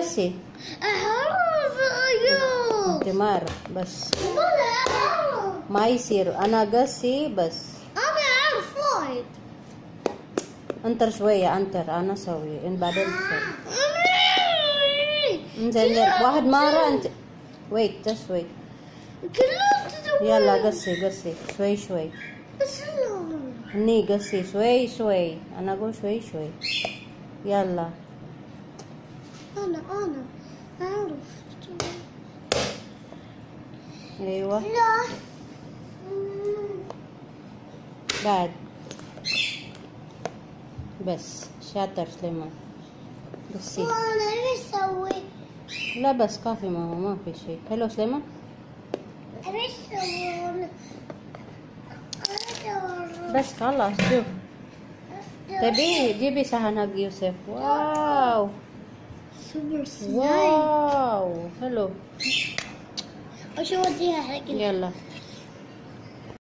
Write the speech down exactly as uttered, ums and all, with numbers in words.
قسي. أعرف أيوه. انت ما اعرف بس ولا أعرف. ما يصير. انا قسي بس. أنا أعرف وايد. انطر شوية انطر انا اسوي ان بعدين تسوي. انزين زين واحد مرة انت ويت just wait. يلا قسي قسي شوي شوي. بس هني قسي شوي شوي. انا اقول شوي شوي. يلا. أنا أنا أعرف. ايوه لا. بعد بس شاطر سليمان. قسي. وأنا إيش أسوي؟ لا بس كافي ماما ما في شيء. حلو سليمان. إيش أسوي؟ بس خلاص شوف. تبي جيبي صحن حق يوسف. واو سوبر سلايم. واو حلو. وش أوديها حق يلا